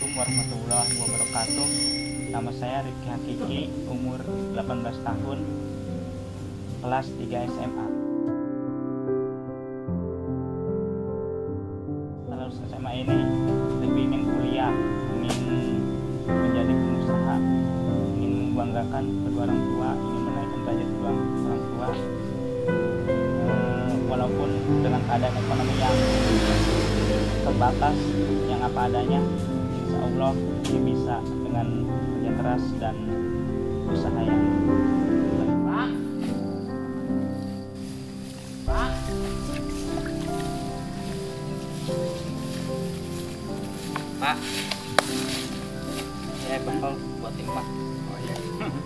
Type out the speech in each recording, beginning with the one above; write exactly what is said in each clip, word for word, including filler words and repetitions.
Assalamualaikum warahmatullahi wabarakatuh. Nama saya Rifki Hakiki, umur delapan belas tahun, kelas tiga S M A. Setelah lulus S M A ini lebih ingin kuliah, ingin menjadi pengusaha, ingin membanggakan kedua orang tua, ingin menaikkan derajat kedua orang tua, e, walaupun dengan keadaan ekonomi yang terbatas, yang apa adanya. Insya Allah ini bisa dengan kerja keras dan usaha yang Pak, Pak, Pak, saya bakal buatin Pak. Oh iya.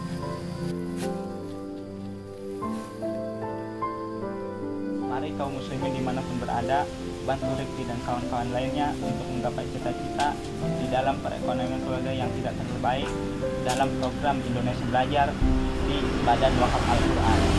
Mari kaum muslimin dimanapun berada, bantu Rifki dan kawan-kawan lainnya untuk menggapai cita-cita di dalam perekonomian keluarga yang tidak terlalu baik dalam program Indonesia Belajar di Badan Wakaf Al-Quran.